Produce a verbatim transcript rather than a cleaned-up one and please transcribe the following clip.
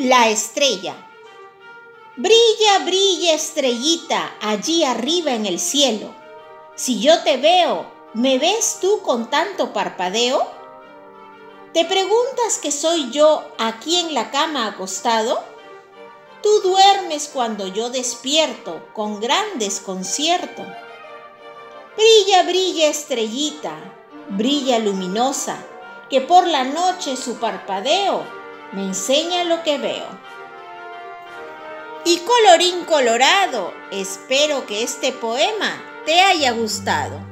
La estrella. Brilla, brilla, estrellita, allí arriba en el cielo. Si yo te veo, ¿me ves tú con tanto parpadeo? ¿Te preguntas que soy yo aquí en la cama acostado? Tú duermes cuando yo despierto con gran desconcierto. Brilla, brilla, estrellita, brilla luminosa, que por la noche su parpadeo me enseña lo que veo. Y colorín colorado, espero que este poema te haya gustado.